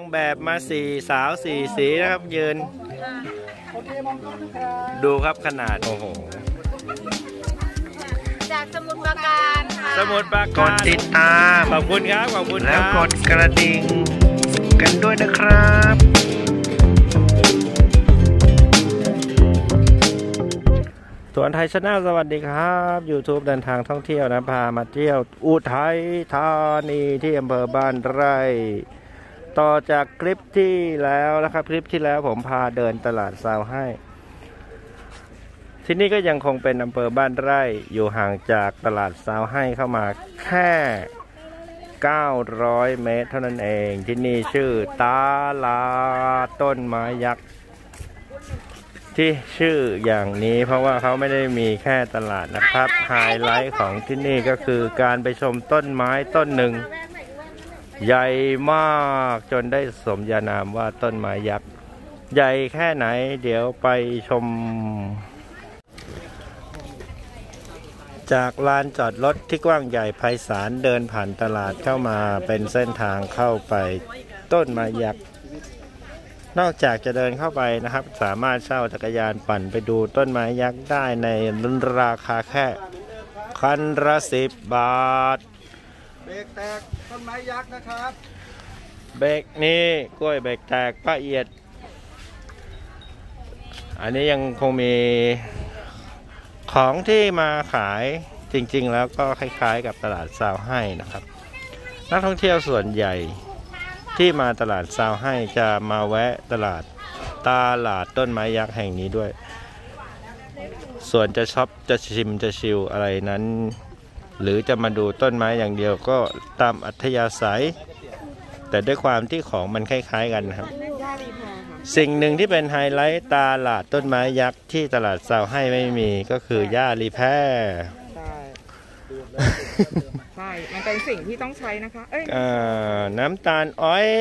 นางแบบมา4 สาว 4 สีนะครับยืนดูครับขนาดโอ้โหจากสมุทรปราการค่ะสมุทรปราการกดติดตามขอบคุณครับขอบคุณแล้วกดกระดิ่งกันด้วยนะครับสวนไทยชาแนลสวัสดีครับ YouTube เดินทางท่องเที่ยวนะพามาเที่ยวอุทัยธานีที่อำเภอบ้านไร่ต่อจากคลิปที่แล้วนะครับคลิปที่แล้วผมพาเดินตลาดซาวให้ที่นี่ก็ยังคงเป็นอำเภอบ้านไร่อยู่ห่างจากตลาดซาวให้เข้ามาแค่900 เมตรเท่านั้นเองที่นี่ชื่อตลาดต้นไม้ยักษ์ที่ชื่ออย่างนี้เพราะว่าเขาไม่ได้มีแค่ตลาดนะครับไฮไลท์ของที่นี่ก็คือการไปชมต้นไม้ต้นหนึ่งใหญ่มากจนได้สมญานามว่าต้นไม้ยักษ์ใหญ่แค่ไหนเดี๋ยวไปชมจากลานจอดรถที่กว้างใหญ่ไพศาลเดินผ่านตลาดเข้ามาเป็นเส้นทางเข้าไปต้นไม้ยักษ์นอกจากจะเดินเข้าไปนะครับสามารถเช่าจักรยานปั่นไปดูต้นไม้ยักษ์ได้ในราคาแค่คันละ10 บาทเบรกแตกต้นไม้ยักษ์นะครับเบรกนี่กล้วยเบรกแตกป้าเอียดอันนี้ยังคงมีของที่มาขายจริงๆแล้วก็คล้ายๆกับตลาดซาวให้นะครับนักท่องเที่ยวส่วนใหญ่ที่มาตลาดซาวให้จะมาแวะตลาดต้นไม้ยักษ์แห่งนี้ด้วยส่วนจะช็อปจะชิมจะชิลอะไรนั้นหรือจะมาดูต้นไม้อย่างเดียวก็ตามอัธยาศัยแต่ด้วยความที่ของมันคล้ายๆกันนะครับสิ่งหนึ่งที่เป็นไฮไลท์ตลาดต้นไม้ยักษ์ที่ตลาดซาวให้ไม่มีก็คือหญ้ารีแพร์ใช่มันเป็นสิ่งที่ต้องใช้นะคะน้ำตาลอ้อย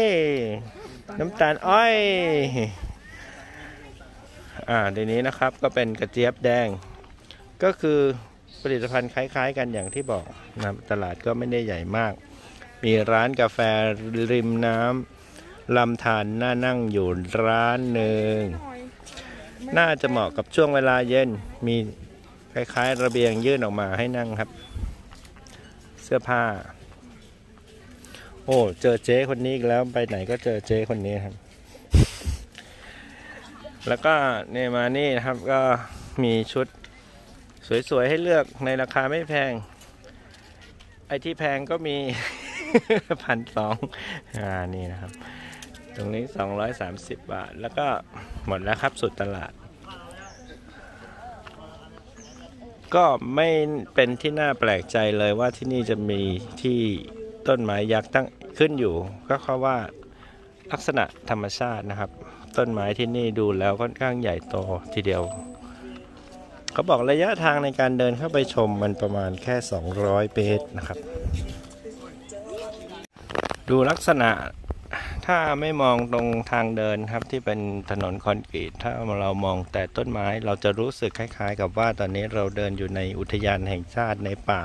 ทีนี้นะครับก็เป็นกระเจี๊ยบแดงก็คือผลิตภัณฑ์คล้ายๆกันอย่างที่บอกนะตลาดก็ไม่ได้ใหญ่มากมีร้านกาแฟริมน้ำลำธารน่านั่งอยู่ร้านหนึ่งน่าจะเหมาะกับช่วงเวลาเย็นมีคล้ายๆระเบียงยื่นออกมาให้นั่งครับเสื้อผ้าโอ้เจอเจ๊คนนี้อีกแล้วไปไหนก็เจอเจ๊คนนี้ครับแล้วก็เนี่ยมานี่นะครับก็มีชุดสวยๆให้เลือกในราคาไม่แพงไอ้ที่แพงก็มี 1,200นี่นะครับตรงนี้230 บาทแล้วก็หมดแล้วครับสุดตลาดก็ไม่เป็นที่น่าแปลกใจเลยว่าที่นี่จะมีที่ต้นไม้ยักษ์ตั้งขึ้นอยู่ก็เพราะว่าลักษณะธรรมชาตินะครับต้นไม้ที่นี่ดูแล้วค่อนข้างใหญ่โตทีเดียวเขาบอกระยะทางในการเดินเข้าไปชมมันประมาณแค่200 เมตรนะครับดูลักษณะถ้าไม่มองตรงทางเดินครับที่เป็นถนนคอนกรีตถ้าเรามองแต่ต้นไม้เราจะรู้สึกคล้ายๆกับว่าตอนนี้เราเดินอยู่ในอุทยานแห่งชาติในป่า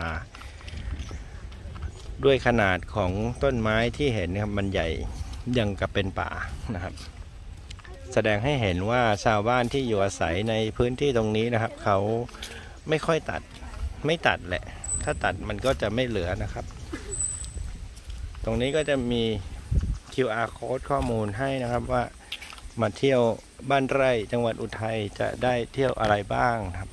ด้วยขนาดของต้นไม้ที่เห็นนะครับมันใหญ่ยังกับเป็นป่านะครับแสดงให้เห็นว่าชาวบ้านที่อยู่อาศัยในพื้นที่ตรงนี้นะครับเขาไม่ค่อยไม่ตัดแหละถ้าตัดมันก็จะไม่เหลือนะครับตรงนี้ก็จะมี QR code ข้อมูลให้นะครับว่ามาเที่ยวบ้านไร่จังหวัดอุทัยจะได้เที่ยวอะไรบ้างครับ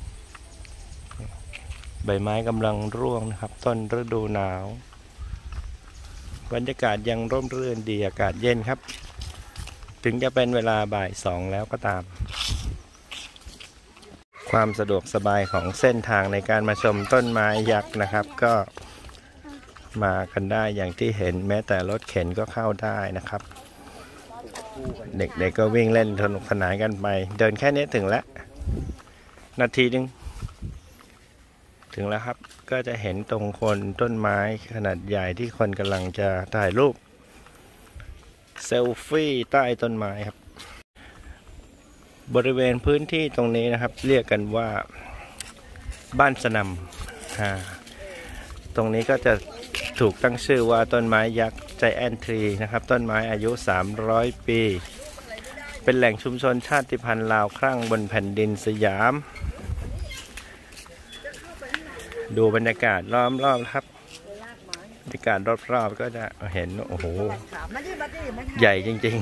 ใบไม้กำลังร่วงนะครับต้นฤดูหนาวบรรยากาศยังร่มรื่นดีอากาศเย็นครับถึงจะเป็นเวลาบ่าย 2แล้วก็ตามความสะดวกสบายของเส้นทางในการมาชมต้นไม้ยักษ์นะครับก็มากันได้อย่างที่เห็นแม้แต่รถเข็นก็เข้าได้นะครับเด็กๆก็วิ่งเล่นสนุกสนานกันไปเดินแค่นี้ถึงแล้วนาทีนึงถึงแล้วครับก็จะเห็นตรงคนต้นไม้ขนาดใหญ่ที่คนกำลังจะถ่ายรูปเซลฟี่ใต้ต้นไม้ครับบริเวณพื้นที่ตรงนี้นะครับเรียกกันว่าบ้านสนำตรงนี้ก็จะถูกตั้งชื่อว่าต้นไม้ยักษ์ไจแอนทรีนะครับต้นไม้อายุ300 ปีเป็นแหล่งชุมชนชาติพันธุ์ลาวครั่งบนแผ่นดินสยามดูบรรยากาศล้อมรอบครับบรรยากาศรอบๆก็จะเห็นโอ้โหใหญ่จริง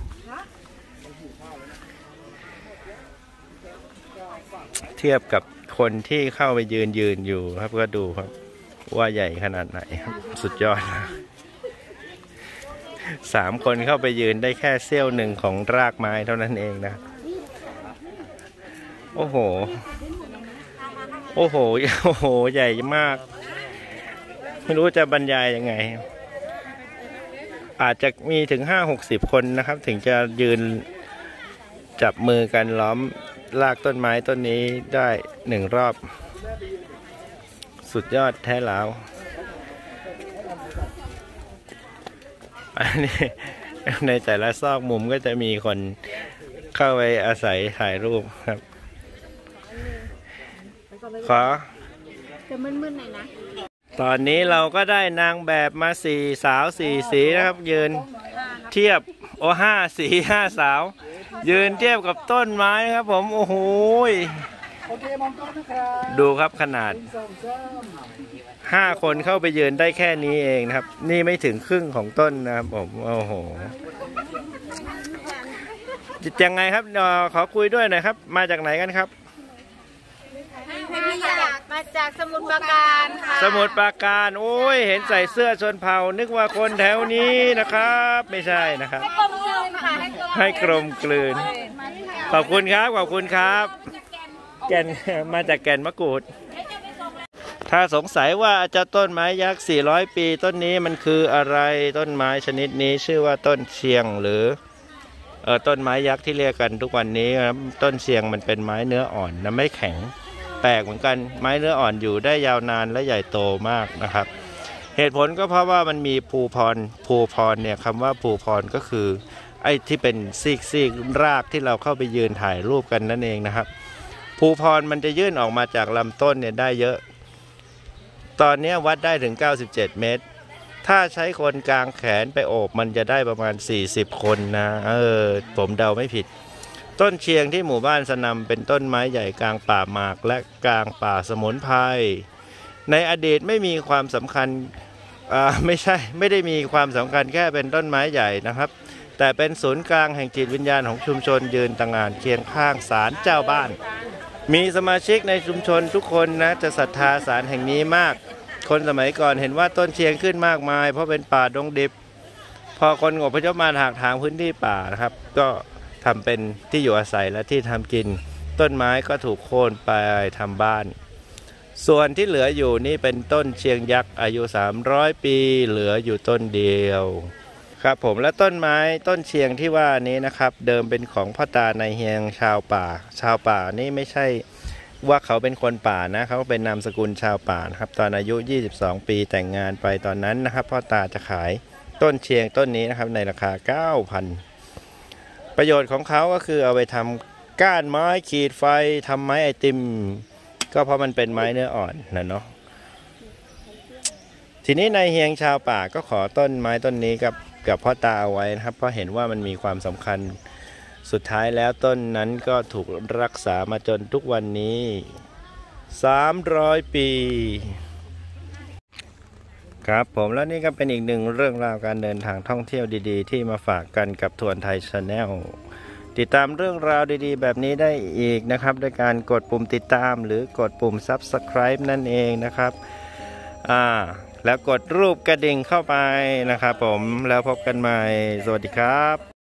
ๆเทียบกับคนที่เข้าไปยืนอยู่ครับก็ดูครับว่าใหญ่ขนาดไหนครับสุดยอด3 คนเข้าไปยืนได้แค่เสี้ยวหนึ่งของรากไม้เท่านั้นเองนะโอ้โหโอ้โหโอ้โหใหญ่มากไม่รู้จะบรรยายยังไงอาจจะมีถึง50-60 คนนะครับถึงจะยืนจับมือกันล้อมรากต้นไม้ต้นนี้ได้1 รอบสุดยอดแท้แล้วอันนี้ในแต่ละซอกมุมก็จะมีคนเข้าไปอาศัยถ่ายรูปครับขอจะมึนๆหน่อยนะตอนนี้เราก็ได้นางแบบมา4 สาว 4 สีนะครับยืนเทียบ5 สี5 สาวยืนเทียบกับต้นไม้ครับผมโอ้โหดูครับขนาด5 คนเข้าไปยืนได้แค่นี้เองนะครับนี่ไม่ถึงครึ่งของต้นนะครับผมโอ้โหยังไงครับขอคุยด้วยหน่อยครับมาจากไหนกันครับมาจากสมุทรปราการค่ะสมุทรปราการโอ้ยเห็นใส่เสื้อชนเผ่านึกว่าคนแถวนี้นะครับไม่ใช่นะครับให้กลมกลืนขอบคุณครับขอบคุณครับแก่นมาจากแก่นมะกรูดถ้าสงสัยว่าเจ้าต้นไม้ยักษ์400 ปีต้นนี้มันคืออะไรต้นไม้ชนิดนี้ชื่อว่าต้นเชียงหรือต้นไม้ยักษ์ที่เรียกกันทุกวันนี้ครับต้นเชียงมันเป็นไม้เนื้ออ่อนนะไม่แข็งแปลกเหมือนกันไม้เนื้ออ่อนอยู่ได้ยาวนานและใหญ่โตมากนะครับเหตุผลก็เพราะว่ามันมีภูพรเนี่ยคำว่าภูพรก็คือไอ้ที่เป็นซีกรากที่เราเข้าไปยืนถ่ายรูปกันนั่นเองนะครับภูพรมันจะยื่นออกมาจากลำต้นเนี่ยได้เยอะตอนนี้วัดได้ถึง97 เมตรถ้าใช้คนกลางแขนไปโอบมันจะได้ประมาณ40 คนนะผมเดาไม่ผิดต้นเชียงที่หมู่บ้านสนำเป็นต้นไม้ใหญ่กลางป่าหมากและกลางป่าสมุนไพรในอดีตไม่มีความสำคัญไม่ได้มีความสำคัญแค่เป็นต้นไม้ใหญ่นะครับแต่เป็นศูนย์กลางแห่งจิตวิญญาณของชุมชนยืนต่างงานเคียงข้างศาลเจ้าบ้านมีสมาชิกในชุมชนทุกคนนะจะศรัทธาศาลแห่งนี้มากคนสมัยก่อนเห็นว่าต้นเชียงขึ้นมากมายเพราะเป็นป่าดงดิบพอคนอพยพมาถากถางพื้นที่ป่านะครับก็ทำเป็นที่อยู่อาศัยและที่ทำกินต้นไม้ก็ถูกโค่นไปทำบ้านส่วนที่เหลืออยู่นี่เป็นต้นเชียงยักษ์อายุ300 ปีเหลืออยู่ต้นเดียวครับผมและต้นไม้ต้นเชียงที่ว่านี้นะครับเดิมเป็นของพ่อตาในเฮียงชาวป่านี่ไม่ใช่ว่าเขาเป็นคนป่านะเขาเป็นนามสกุลชาวป่านะครับตอนอายุ22 ปีแต่งงานไปตอนนั้นนะครับพ่อตาจะขายต้นเชียงต้นนี้นะครับในราคา 9,000 ประโยชน์ของเขาก็คือเอาไปทำก้านไม้ขีดไฟทำไม้ไอติมก็เพราะมันเป็นไม้เนื้ออ่อนนะเนาะทีนี้ในเฮียงชาวป่าก็ขอต้นไม้ต้นนี้กับพ่อตาเอาไว้นะครับเพราะเห็นว่ามันมีความสำคัญสุดท้ายแล้วต้นนั้นก็ถูกรักษามาจนทุกวันนี้300 ปีครับผมแล้วนี่ก็เป็นอีกหนึ่งเรื่องราวการเดินทางท่องเที่ยวดีๆที่มาฝากกันกับทวนไทย Channel ติดตามเรื่องราวดีๆแบบนี้ได้อีกนะครับด้วยการกดปุ่มติดตามหรือกดปุ่ม Subscribe นั่นเองนะครับแล้วกดรูปกระดิ่งเข้าไปนะครับผมแล้วพบกันใหม่สวัสดีครับ